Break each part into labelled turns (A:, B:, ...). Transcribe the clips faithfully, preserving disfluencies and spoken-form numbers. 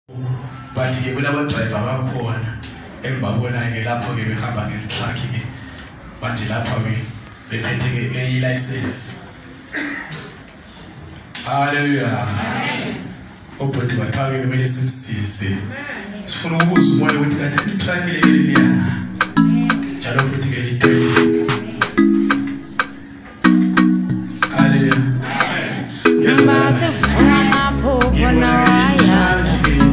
A: But ke kulabo driver bakhona embabona ke lapho ke behamba ngetruck ke manje lapho ke bephethe ke A license. Hallelujah. Ubhuti bathake kumele simsize. Sifuna ukubuza umoya ukuthi kanti itruck le leliyana. Njalo futhi ke litweni. Hallelujah.
B: Mate mama popo na ayala.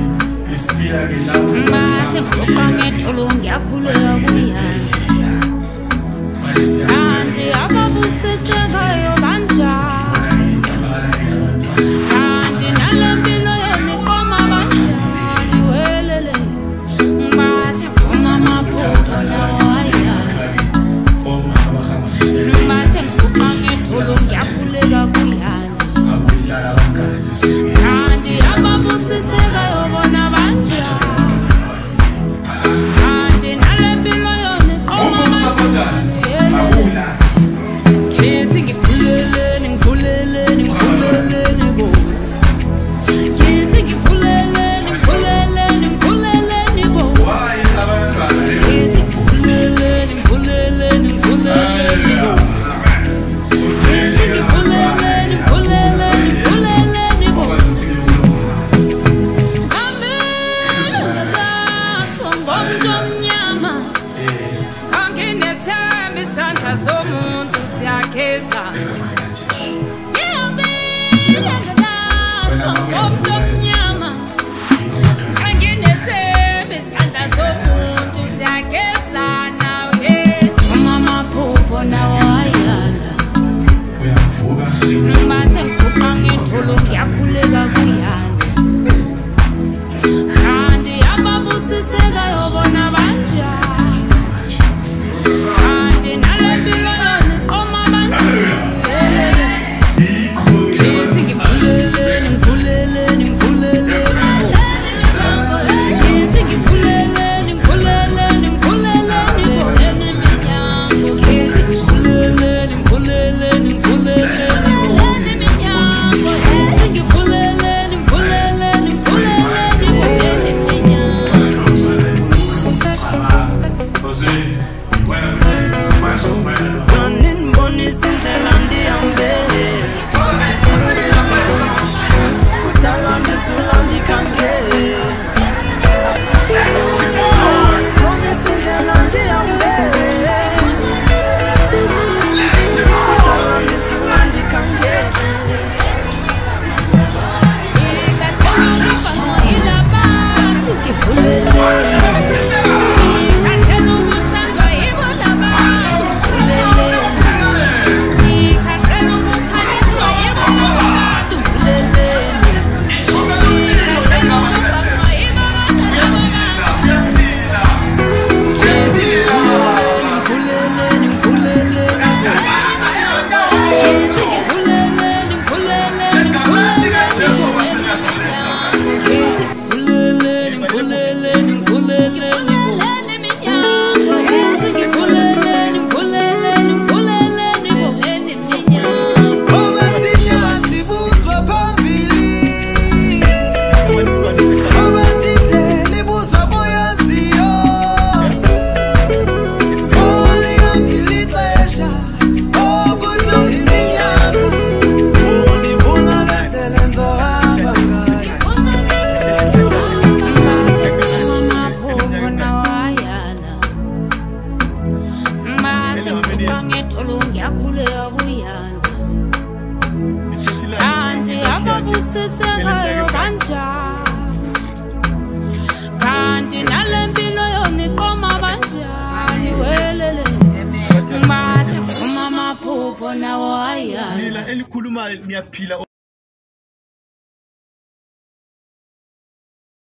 B: Mate kupange tolongi akulea kuyala. Andi ababusese kayo banja. Andi nalembilo yoni koma banja. Niwelele. Mate mama popo na ayala. Mate kupange tolongi akulea kuyala. Andi ababusese kayo bona banja. Andi nalembilo yoni koma banja. Kids ngifulele ngifulele ngifulele nibo. Kids ngifulele ngifulele ngifulele nibo. Kids ngifulele ngifulele ngifulele nibo. Kids ngifulele ngifulele ngifulele nibo. Amela songomnyama. Kanginethemba isandla somuntu siyageza. Songomnyama. Kanginethemba isandla somuntu siyageza nawe. Mama popo nawe ayala. Mbathe ngikuqange itholo ngiyakhuleka kuyala. Kanti ababusiseka yobona banja. Kanti nalempilo yoni qoma banja. Kithi ngifulele ngifulele ngifulele. Kithi ngifulele ngifulele ngifulele ngifulele minyango. Kithi ngifulele ngifulele ngifulele.
C: Running money since the land Kutalambe sulandi kange. Money since the land Kutalambe sulandi kange. Kanti nalempilo yoni qoma banja. Niwelele. Mbathe mama popo nawo ayala.
D: Elikhuluma niyaphila.